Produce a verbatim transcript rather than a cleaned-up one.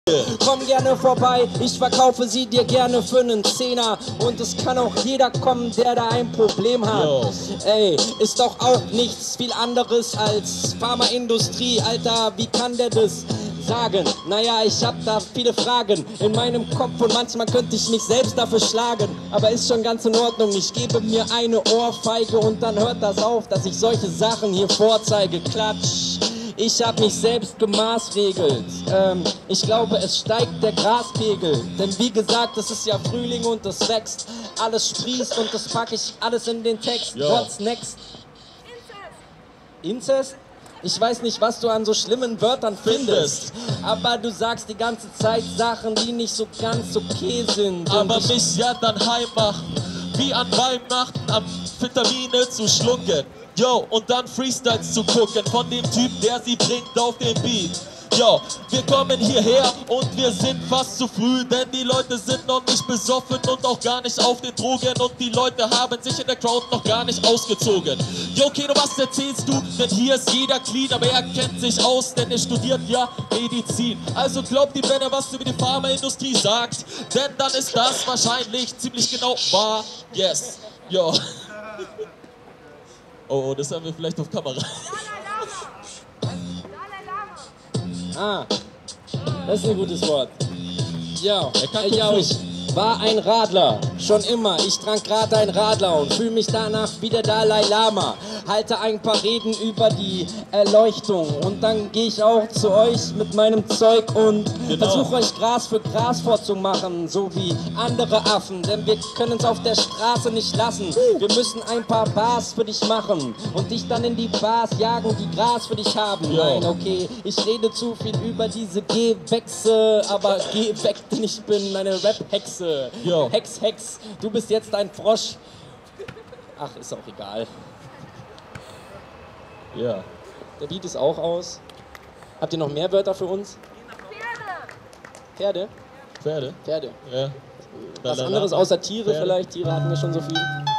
Komm gerne vorbei, ich verkaufe sie dir gerne für einen Zehner. Und es kann auch jeder kommen, der da ein Problem hat. Yo. Ey, ist doch auch nichts viel anderes als Pharmaindustrie. Alter, wie kann der das sagen? Naja, ich hab da viele Fragen in meinem Kopf und manchmal könnte ich mich selbst dafür schlagen. Aber ist schon ganz in Ordnung, ich gebe mir eine Ohrfeige und dann hört das auf, dass ich solche Sachen hier vorzeige. Klatsch. Ich hab mich selbst gemaßregelt. Ähm, ich glaube, es steigt der Graspegel. Denn wie gesagt, es ist ja Frühling und es wächst. Alles sprießt und das packe ich alles in den Text. Ja. What's next? Inzest. Inzest? Ich weiß nicht, was du an so schlimmen Wörtern findest. Aber du sagst die ganze Zeit Sachen, die nicht so ganz okay sind. Aber mich ja dann heim machen, wie an Weihnachten Amphetamine zu schlucken. Yo, und dann Freestyles zu gucken von dem Typ, der sie bringt auf den Beat. Yo, wir kommen hierher und wir sind fast zu früh, denn die Leute sind noch nicht besoffen und auch gar nicht auf den Drogen und die Leute haben sich in der Crowd noch gar nicht ausgezogen. Yo, Keno, was erzählst du? Denn hier ist jeder clean, aber er kennt sich aus, denn er studiert ja Medizin. Also glaubt ihm, wenn er was über die Pharmaindustrie sagt, denn dann ist das wahrscheinlich ziemlich genau wahr. Yes, yo. Oh, das haben wir vielleicht auf Kamera. Ah, das ist ein gutes Wort. Ja, ja, ich war ein Radler, schon immer. Ich trank gerade ein Radler und fühle mich danach wie der Dalai Lama. Halte ein paar Reden über die Erleuchtung und dann gehe ich auch zu euch mit meinem Zeug und genau. versuche euch Gras für Gras vorzumachen, so wie andere Affen, denn wir können es auf der Straße nicht lassen. Wir müssen ein paar Bars für dich machen und dich dann in die Bars jagen, die Gras für dich haben. Yo. Nein, okay, ich rede zu viel über diese Gewächse, aber geh weg, denn ich bin eine Rap-Hexe. Yo. Hex, Hex, du bist jetzt ein Frosch. Ach, ist auch egal. Ja. Der Beat ist auch aus. Habt ihr noch mehr Wörter für uns? Pferde. Pferde? Pferde. Ja. Was anderes außer Tiere Pferde. vielleicht? Tiere hatten wir schon so viel.